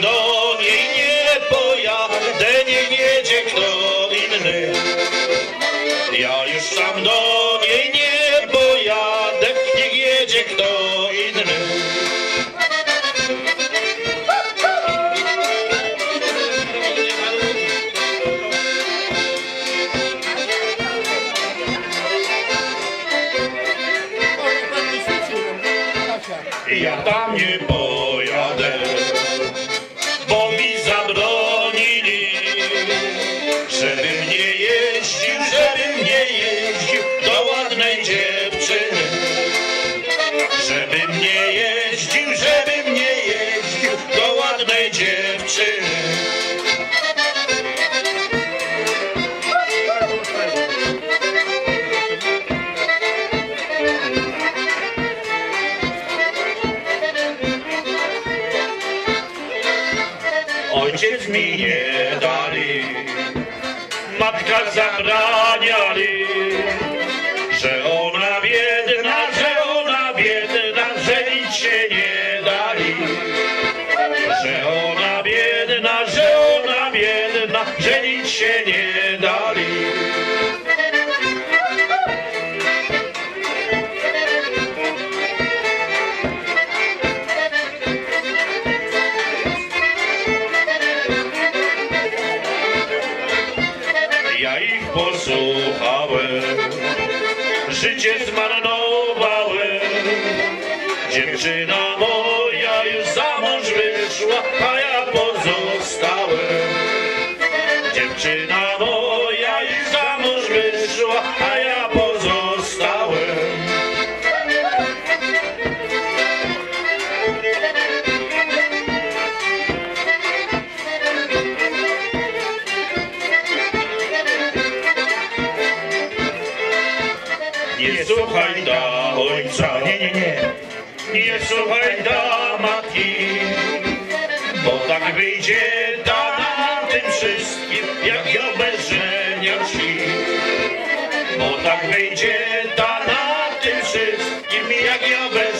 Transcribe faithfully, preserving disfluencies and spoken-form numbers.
do niej nie pojadę, niech jedzie kto inny. Ja już sam do niej nie pojadę, niech jedzie kto inny. Ja tam nie pojadę, bo mi zabronili, żebym nie jeździł, żebym nie jeździł do ładnej dziewczyny. Żebym nie jeździł, żebym nie jeździł do ładnej dziewczyny. Ojciec mi nie dali, matka zabraniali, że ona biedna, że ona biedna, że nic się nie dali. Że ona biedna, że ona biedna, że nic się nie dali. Ja ich posłuchałem, życie zmarnowałem. Dziewczyna moja już za mąż wyszła, a ja pozostałem. Dziewczyna moja już za mąż wyszła, a ja pozostałem. Nie słuchaj da ojca, nie, nie, nie, nie słuchaj da matki, bo tak wyjdzie da na tym wszystkim, jak ją bez żenia wsi. Bo tak wyjdzie da na tym wszystkim, jak ją bez